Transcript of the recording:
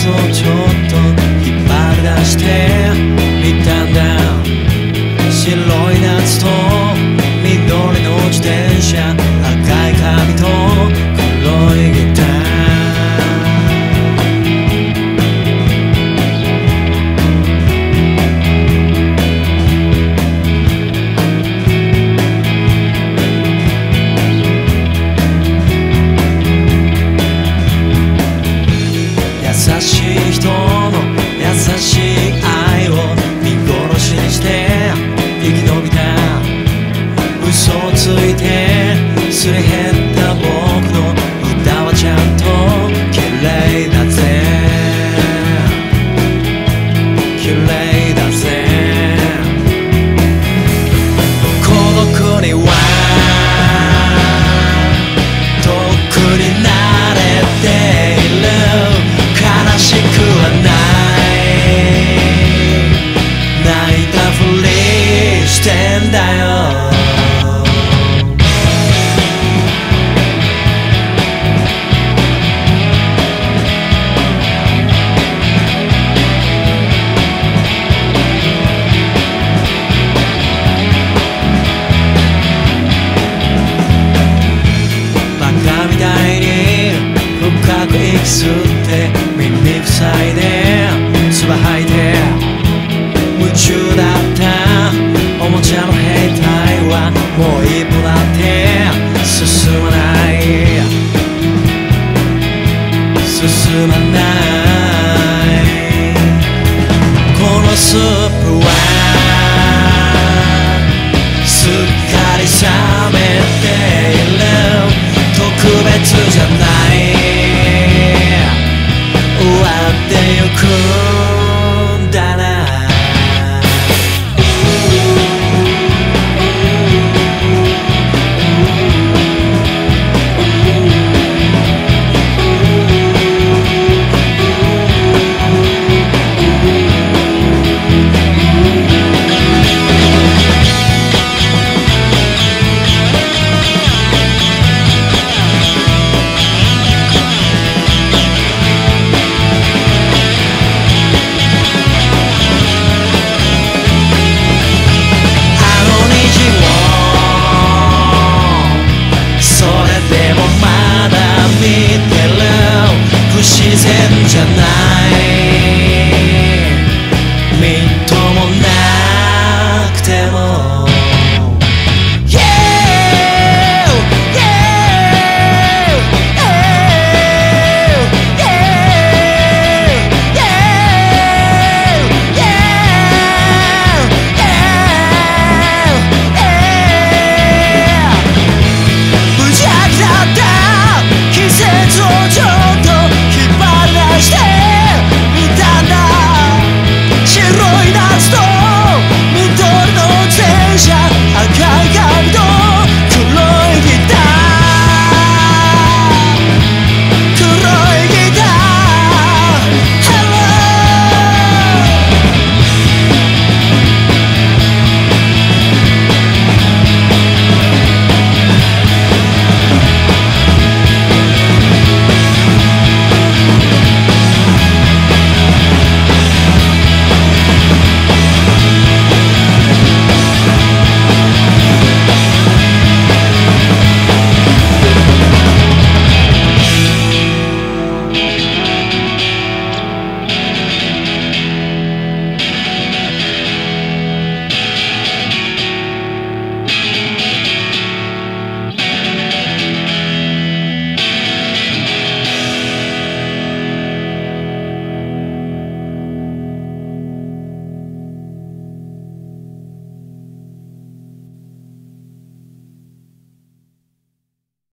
ちょっと引っ張り出してみたんだ。白い夏と緑の自転車、赤い髪と黒いギター。優しい人の優しい愛を見殺しにして生き延びた。嘘をついてすり減った僕の歌はちゃんと綺麗だぜ、綺麗だぜ。孤独にはとっくに慣れている。悲しくはない、泣いたふりしてんだよ。バカみたいに深く息吸って耳塞いで唾吐いて夢中だったおもちゃの兵隊はもう一歩だって進まない、進まない。